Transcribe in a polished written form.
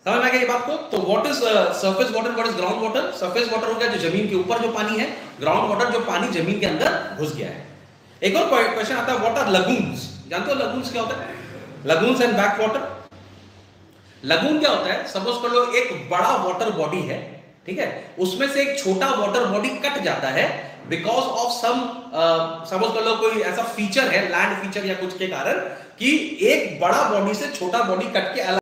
समझ में आ गया ये बात को? तो what is surface water, what is ground water? Surface water हो गया जो जमीन के ऊपर जो पानी है, ग्राउंड वाटर जो पानी जमीन के अंदर घुस गया है। एक और क्वेश्चन आता है, व्हाट आर लगून्स? जानते हो लगून्स क्या होता है? Lagoons and back water. Lagoon क्या होता है? सपोज कर लो एक बड़ा वाटर बॉडी है, ठीक है, उसमें से एक छोटा वाटर बॉडी कट जाता है बिकॉज ऑफ सम, सपोज कर लो कोई ऐसा फीचर है, लैंड फीचर या कुछ के कारण, कि एक बड़ा बॉडी से छोटा बॉडी कट के अलग